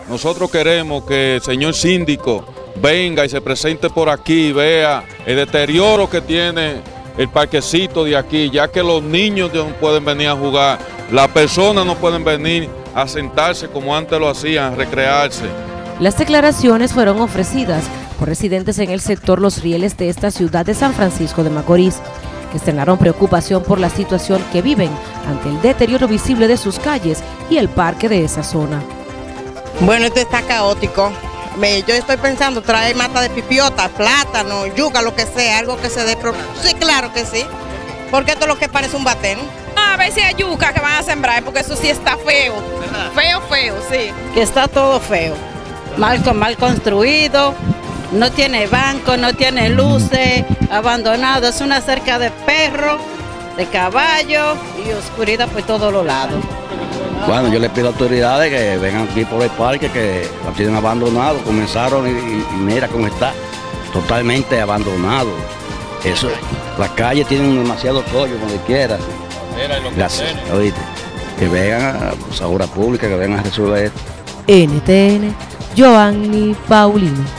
nosotros queremos que el señor síndico venga y se presente por aquí y vea el deterioro que tiene el parquecito de aquí, ya que los niños no pueden venir a jugar, las personas no pueden venir a sentarse como antes lo hacían, a recrearse. Las declaraciones fueron ofrecidas por residentes en el sector Los Rieles de esta ciudad de San Francisco de Macorís, que externaron preocupación por la situación que viven ante el deterioro visible de sus calles y el parque de esa zona. Bueno, esto está caótico. Yo estoy pensando traer mata de pipiota, plátano, yuca, lo que sea, algo que se dé. Sí, claro que sí, porque esto es lo que parece un batén. A ver si hay yuca que van a sembrar, porque eso sí está feo. ¿Verdad? Feo, feo, sí. Que está todo feo, mal construido, no tiene banco, no tiene luces, abandonado, es una cerca de perros, de caballos y oscuridad por todos los lados. Bueno, yo le pido a autoridades que vengan aquí por el parque, que lo tienen abandonado, comenzaron y mira cómo está, totalmente abandonado. Eso, las calles tienen demasiado pollo donde quiera. Gracias, oíste, que vengan a la obra pública, que vengan a resolver esto. NTN, Joanny Paulino.